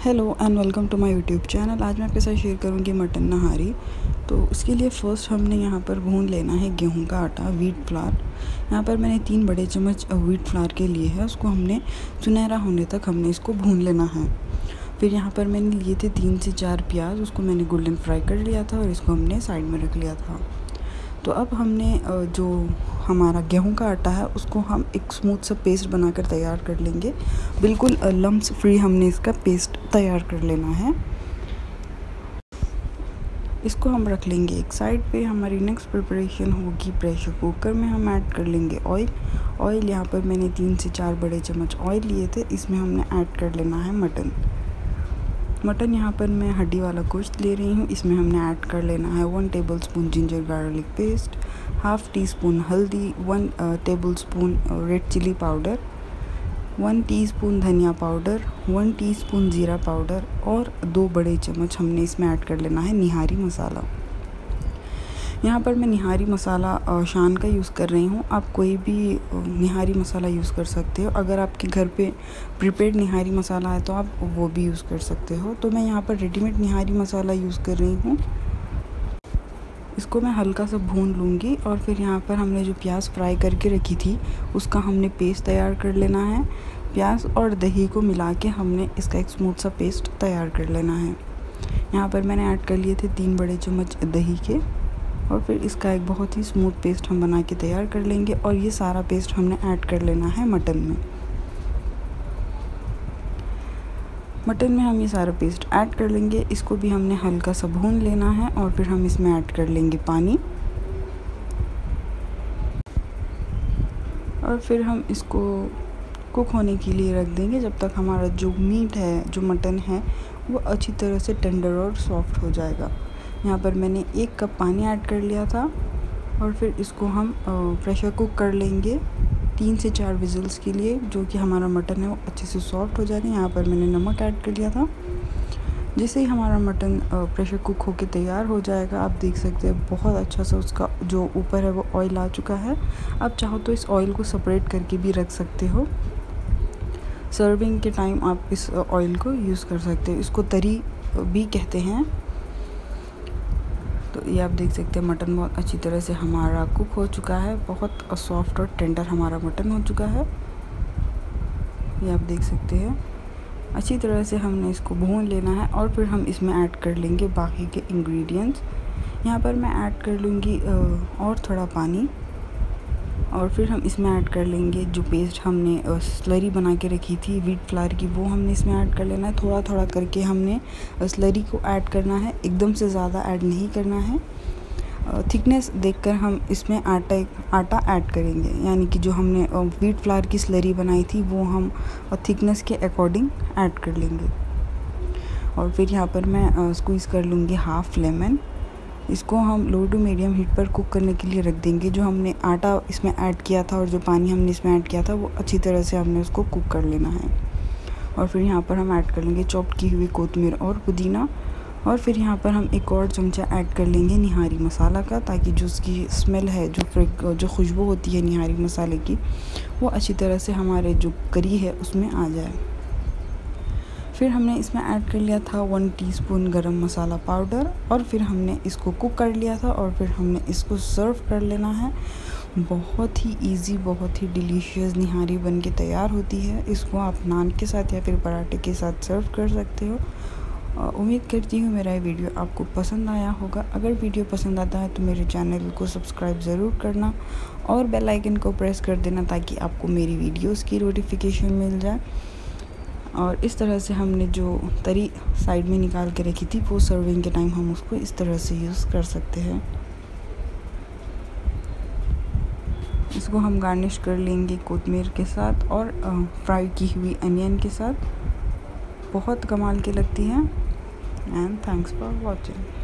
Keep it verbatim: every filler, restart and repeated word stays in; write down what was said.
Hello and welcome to my YouTube channel. आज मैं आपके साथ शेयर करूंगी मटन नहारी। तो उसके लिए फ़र्स्ट हमने यहाँ पर भून लेना है गेहूं का आटा, व्हीट फ्लावर। यहाँ पर मैंने तीन बड़े चम्मच व्हीट फ्लावर के लिए है, उसको हमने सुनहरा होने तक हमने इसको भून लेना है। फिर यहाँ पर मैंने लिए थे तीन से चार प्याज, उसको मैंने गोल्डन फ्राई कर लिया था और इसको हमने साइड में रख लिया था। तो अब हमने जो हमारा गेहूं का आटा है उसको हम एक स्मूथ सा पेस्ट बनाकर तैयार कर लेंगे। बिल्कुल लम्स फ्री हमने इसका पेस्ट तैयार कर लेना है। इसको हम रख लेंगे एक साइड पे। हमारी नेक्स्ट प्रिपरेशन होगी प्रेशर कुकर में हम ऐड कर लेंगे ऑयल। ऑयल यहाँ पर मैंने तीन से चार बड़े चम्मच ऑयल लिए थे, इसमें हमने ऐड कर लेना है मटन। मटन यहाँ पर मैं हड्डी वाला गोश्त ले रही हूँ। इसमें हमने ऐड कर लेना है one tablespoon ginger garlic paste, half teaspoon हल्दी, one tablespoon red chilli powder, one teaspoon धनिया पाउडर, वन टीस्पून ज़ीरा पाउडर और दो बड़े चम्मच हमने इसमें ऐड कर लेना है निहारी मसाला। यहाँ पर मैं निहारी मसाला शान का यूज़ कर रही हूँ। आप कोई भी निहारी मसाला यूज़ कर सकते हो। अगर आपके घर पे प्रीपेड निहारी मसाला है तो आप वो भी यूज़ कर सकते हो। तो मैं यहाँ पर रेडीमेड निहारी मसाला यूज़ कर रही हूँ। इसको मैं हल्का सा भून लूँगी और फिर यहाँ पर हमने जो प्याज फ्राई करके रखी थी उसका हमने पेस्ट तैयार कर लेना है। प्याज और दही को मिला के हमने इसका एक स्मूथ सा पेस्ट तैयार कर लेना है। यहाँ पर मैंने ऐड कर लिए थे तीन बड़े चम्मच दही के और फिर इसका एक बहुत ही स्मूथ पेस्ट हम बना के तैयार कर लेंगे। और ये सारा पेस्ट हमने ऐड कर लेना है मटन में। मटन में हम ये सारा पेस्ट ऐड कर लेंगे। इसको भी हमने हल्का सा भून लेना है और फिर हम इसमें ऐड कर लेंगे पानी और फिर हम इसको कुक होने के लिए रख देंगे जब तक हमारा जो मीट है, जो मटन है, वो अच्छी तरह से टेंडर और सॉफ्ट हो जाएगा। यहाँ पर मैंने एक कप पानी ऐड कर लिया था और फिर इसको हम प्रेशर कुक कर लेंगे तीन से चार विजिल्स के लिए, जो कि हमारा मटन है वो अच्छे से सॉफ्ट हो जाएगा। यहाँ पर मैंने नमक ऐड कर लिया था। जैसे ही हमारा मटन प्रेशर कुक होके तैयार हो जाएगा, आप देख सकते हैं बहुत अच्छा सा उसका जो ऊपर है वो ऑयल आ चुका है। आप चाहो तो इस ऑयल को सेपरेट करके भी रख सकते हो। सर्विंग के टाइम आप इस ऑयल को यूज़ कर सकते हो। इसको तरी भी कहते हैं। तो ये आप देख सकते हैं मटन बहुत अच्छी तरह से हमारा कुक हो चुका है। बहुत सॉफ्ट और टेंडर हमारा मटन हो चुका है। ये आप देख सकते हैं अच्छी तरह से हमने इसको भून लेना है और फिर हम इसमें ऐड कर लेंगे बाकी के इंग्रेडिएंट्स। यहाँ पर मैं ऐड कर लूँगी और थोड़ा पानी और फिर हम इसमें ऐड कर लेंगे जो पेस्ट हमने स्लरी बना के रखी थी व्हीट फ्लावर की, वो हमने इसमें ऐड कर लेना है। थोड़ा थोड़ा करके हमने स्लरी को ऐड करना है, एकदम से ज़्यादा ऐड नहीं करना है। थिकनेस देखकर हम इसमें आटा आटा ऐड करेंगे, यानी कि जो हमने व्हीट फ्लावर की स्लरी बनाई थी वो हम थिकनेस के अकॉर्डिंग ऐड कर लेंगे। और फिर यहाँ पर मैं स्क्वीज़ कर लूँगी हाफ़ लेमन। इसको हम लो टू मीडियम हीट पर कुक करने के लिए रख देंगे। जो हमने आटा इसमें ऐड किया था और जो पानी हमने इसमें ऐड किया था वो अच्छी तरह से हमने उसको कुक कर लेना है। और फिर यहाँ पर हम ऐड कर लेंगे चॉप्ड की हुई कोतमीर और पुदीना। और फिर यहाँ पर हम एक और चमचा ऐड कर लेंगे निहारी मसाला का, ताकि जो उसकी स्मेल है, जो जो खुशबू होती है निहारी मसाले की, वो अच्छी तरह से हमारे जो करी है उसमें आ जाए। फिर हमने इसमें ऐड कर लिया था वन टीस्पून गरम मसाला पाउडर और फिर हमने इसको कुक कर लिया था और फिर हमने इसको सर्व कर लेना है। बहुत ही इजी, बहुत ही डिलीशियस निहारी बन के तैयार होती है। इसको आप नान के साथ या फिर पराठे के साथ सर्व कर सकते हो। उम्मीद करती हूँ मेरा ये वीडियो आपको पसंद आया होगा। अगर वीडियो पसंद आता है तो मेरे चैनल को सब्सक्राइब ज़रूर करना और बेल आइकन को प्रेस कर देना ताकि आपको मेरी वीडियोस की नोटिफिकेशन मिल जाए। और इस तरह से हमने जो तरी साइड में निकाल के रखी थी वो सर्विंग के टाइम हम उसको इस तरह से यूज़ कर सकते हैं। इसको हम गार्निश कर लेंगे कोतमीर के साथ और फ्राई की हुई अनियन के साथ। बहुत कमाल की लगती है। And thanks for watching.